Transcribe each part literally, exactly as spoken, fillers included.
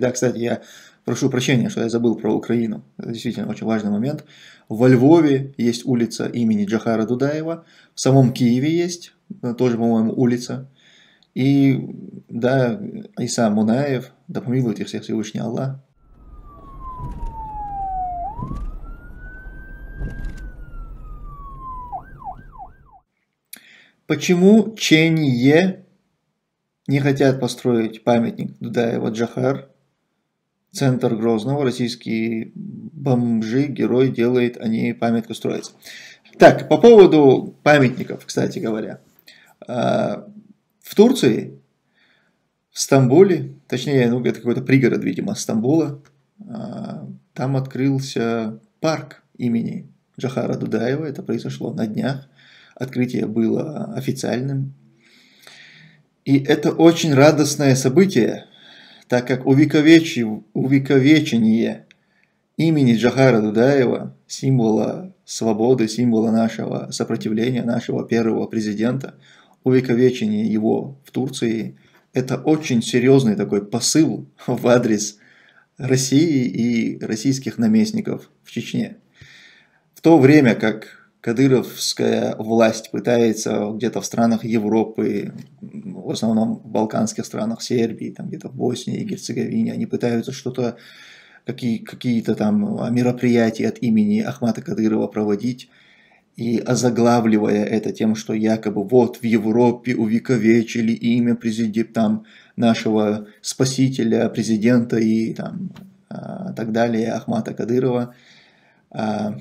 Да, кстати, я прошу прощения, что я забыл про Украину. Это действительно очень важный момент. Во Львове есть улица имени Джохара Дудаева. В самом Киеве есть, тоже, по-моему, улица. И, да, Иса Мунаев, да помилует их всех Всевышний Аллах. Почему Ченье не хотят построить памятник Дудаева Джохар? Центр Грозного, российские бомжи, герой делает, они памятку строятся. Так, по поводу памятников, кстати говоря. В Турции, в Стамбуле, точнее, ну, это какой-то пригород, видимо, Стамбула, там открылся парк имени Джохара Дудаева, это произошло на днях, открытие было официальным. И это очень радостное событие, так как увековечение, увековечение имени Джохара Дудаева, символа свободы, символа нашего сопротивления, нашего первого президента, увековечение его в Турции, это очень серьезный такой посыл в адрес России и российских наместников в Чечне. В то время как кадыровская власть пытается где-то в странах Европы, в основном в балканских странах, Сербии, там где-то в Боснии и Герцеговине, они пытаются что-то, какие, какие-то там мероприятия от имени Ахмата Кадырова проводить, и озаглавливая это тем, что якобы вот в Европе увековечили имя президента, там, нашего спасителя, президента и там, а, так далее, Ахмата Кадырова. А,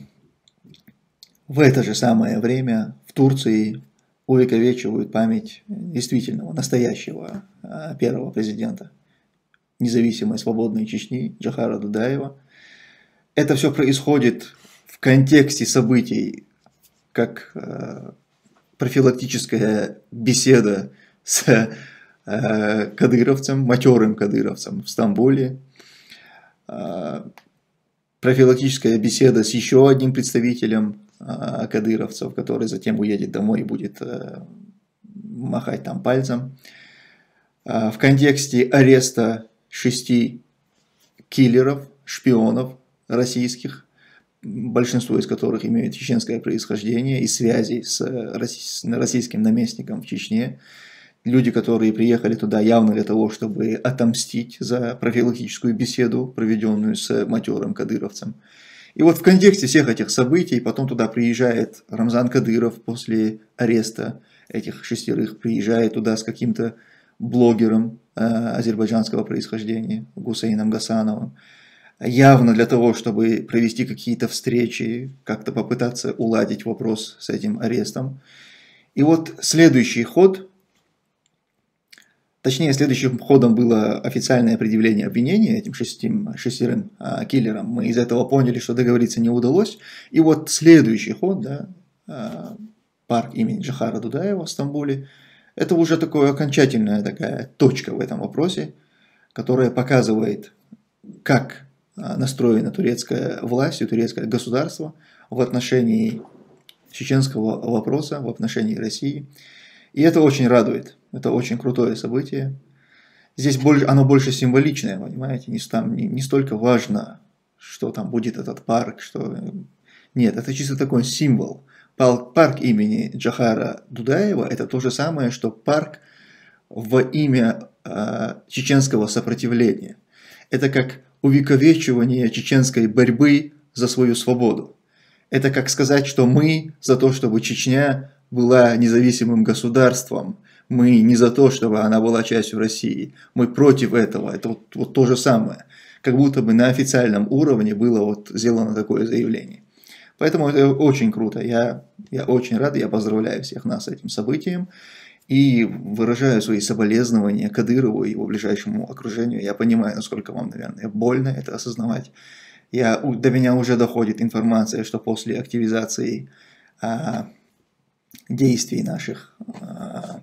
в это же самое время в Турции увековечивают память действительного, настоящего а, первого президента независимой свободной Чечни Джохара Дудаева. Это все происходит в контексте событий, как э, профилактическая беседа с э, кадыровцем, матерым кадыровцем в Стамбуле, э, профилактическая беседа с еще одним представителем э, кадыровцев, который затем уедет домой и будет э, махать там пальцем, э, в контексте ареста шести киллеров, шпионов российских, большинство из которых имеют чеченское происхождение и связи с российским наместником в Чечне. Люди, которые приехали туда явно для того, чтобы отомстить за профилактическую беседу, проведенную с матерым кадыровцем. И вот в контексте всех этих событий потом туда приезжает Рамзан Кадыров после ареста этих шестерых, приезжает туда с каким-то блогером э, азербайджанского происхождения, Гусейном Гасановым, явно для того, чтобы провести какие-то встречи, как-то попытаться уладить вопрос с этим арестом. И вот следующий ход, точнее, следующим ходом было официальное предъявление обвинения этим шестим, шестерым а, киллерам. Мы из этого поняли, что договориться не удалось. И вот следующий ход, да, а, парк имени Джохара Дудаева в Стамбуле, это уже такая окончательная такая точка в этом вопросе, которая показывает, как настроена турецкая власть и турецкое государство в отношении чеченского вопроса, в отношении России. И это очень радует. Это очень крутое событие. Здесь больше, оно больше символичное, понимаете, не, там, не, не столько важно, что там будет этот парк, что... Нет, это чисто такой символ. Парк имени Джохара Дудаева – это то же самое, что парк во имя э, чеченского сопротивления. Это как увековечивание чеченской борьбы за свою свободу. Это как сказать, что мы за то, чтобы Чечня была независимым государством, мы не за то, чтобы она была частью России, мы против этого. Это вот, вот то же самое. Как будто бы на официальном уровне было вот сделано такое заявление. Поэтому это очень круто. Я, я очень рад, я поздравляю всех нас с этим событием. И выражаю свои соболезнования Кадырову и его ближайшему окружению. Я понимаю, насколько вам, наверное, больно это осознавать. Я, до меня уже доходит информация, что после активизации а, действий наших, а,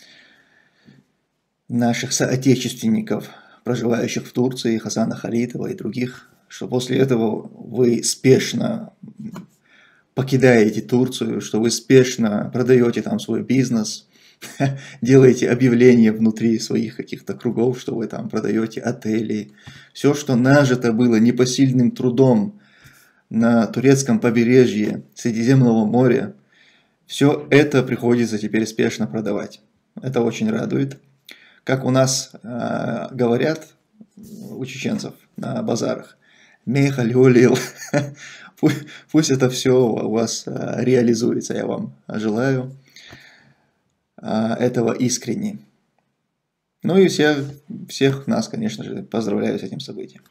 наших соотечественников, проживающих в Турции, Хасана Халитова и других, что после этого вы спешно покидаете Турцию, что вы спешно продаете там свой бизнес, делаете объявления внутри своих каких-то кругов, что вы там продаете отели. Все, что нажито было непосильным трудом на турецком побережье Средиземного моря, все это приходится теперь спешно продавать. Это очень радует. Как у нас э, говорят, у чеченцев на базарах, мехалюлил. Пусть, пусть это все у вас э, реализуется. Я вам желаю э, этого искренне. Ну и всех, всех нас, конечно же, поздравляю с этим событием.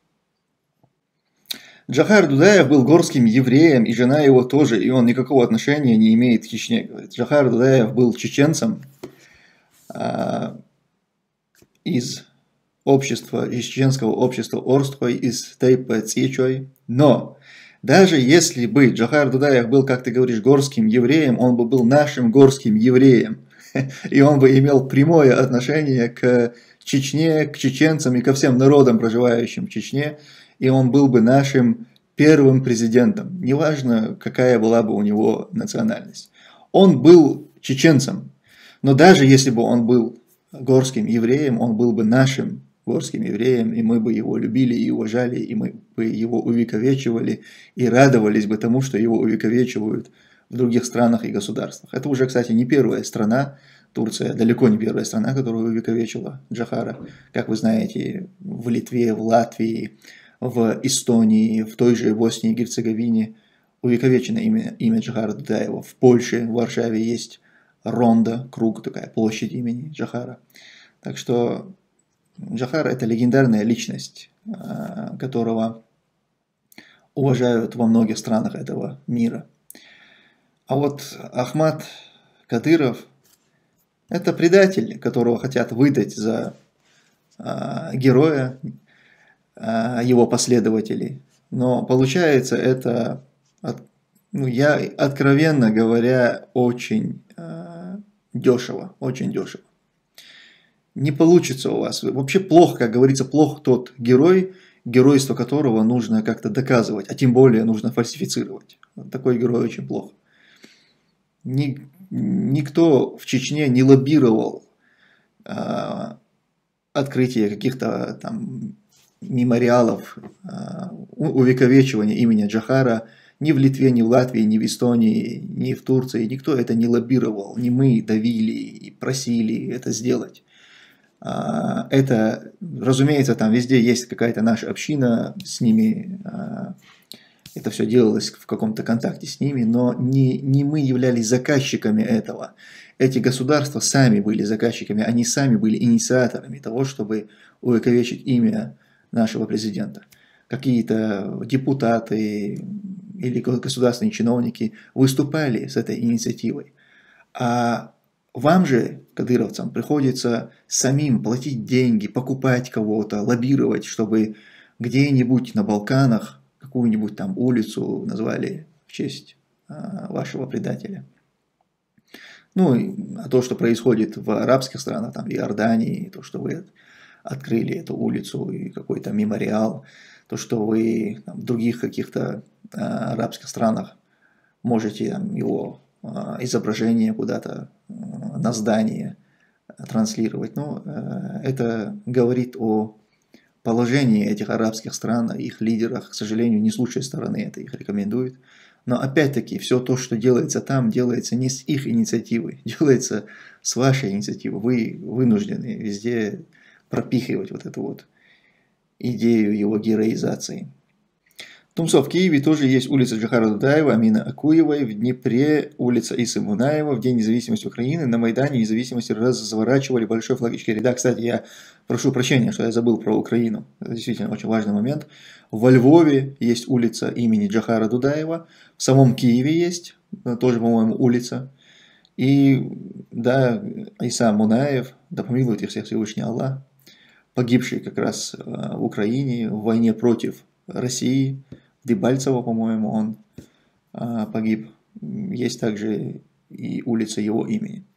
Джохар Дудаев был горским евреем, и жена его тоже, и он никакого отношения не имеет к Чечне. Говорит. Джохар Дудаев был чеченцем э, из общества, из чеченского общества Орсткой, из Тейпа Цичой. Но даже если бы Джохар Дудаев был, как ты говоришь, горским евреем, он бы был нашим горским евреем. И он бы имел прямое отношение к Чечне, к чеченцам и ко всем народам, проживающим в Чечне. И он был бы нашим первым президентом. Неважно, какая была бы у него национальность. Он был чеченцем. Но даже если бы он был горским евреем, он был бы нашим горским евреем, и мы бы его любили и уважали, и мы бы его увековечивали, и радовались бы тому, что его увековечивают в других странах и государствах. Это уже, кстати, не первая страна, Турция далеко не первая страна, которая увековечила Джохара. Как вы знаете, в Литве, в Латвии, в Эстонии, в той же Боснии и Герцеговине увековечено имя, имя Джохара Дудаева. В Польше, в Варшаве есть Ронда, круг, такая площадь имени Джохара. Так что Джохар – это легендарная личность, которого уважают во многих странах этого мира. А вот Ахмад Кадыров – это предатель, которого хотят выдать за героя, его последователей. Но получается это, ну, я откровенно говоря, очень э, дешево, очень дешево. Не получится у вас. Вообще плохо, как говорится, плох тот герой, геройство которого нужно как-то доказывать, а тем более нужно фальсифицировать. Такой герой очень плох. Ни, никто в Чечне не лоббировал э, открытие каких-то там мемориалов, увековечивания имени Джохара ни в Литве, ни в Латвии, ни в Эстонии, ни в Турции. Никто это не лоббировал. Не мы давили и просили это сделать. Это, разумеется, там везде есть какая-то наша община, с ними это все делалось в каком-то контакте с ними, но не, не мы являлись заказчиками этого. Эти государства сами были заказчиками, они сами были инициаторами того, чтобы увековечить имя нашего президента. Какие-то депутаты или государственные чиновники выступали с этой инициативой. А вам же, кадыровцам, приходится самим платить деньги, покупать кого-то, лоббировать, чтобы где-нибудь на Балканах какую-нибудь там улицу назвали в честь а, вашего предателя. Ну, а то, что происходит в арабских странах, там в Иордании, то, что вы открыли эту улицу и какой-то мемориал, то, что вы там, в других каких-то а, арабских странах можете там, его а, изображение куда-то а, на здание транслировать. Ну, а, это говорит о положении этих арабских стран, их лидерах, к сожалению, не с лучшей стороны это их рекомендует. Но опять-таки, все то, что делается там, делается не с их инициативы, делается с вашей инициативы. Вы вынуждены везде пропихивать вот эту вот идею его героизации. В Тумсо, в Киеве тоже есть улица Джохара Дудаева, Амина Акуевой, в Днепре улица Исы Мунаева, в День независимости Украины на Майдане независимости разворачивали большой флаг Ичкерии. Да, кстати, я прошу прощения, что я забыл про Украину. Это действительно очень важный момент. Во Львове есть улица имени Джохара Дудаева, в самом Киеве есть, тоже, по-моему, улица. И, да, Иса Мунаев, да помилует их всех Всевышний Аллах, погибший как раз в Украине в войне против России, Дебальцево, по-моему, он погиб. Есть также и улица его имени.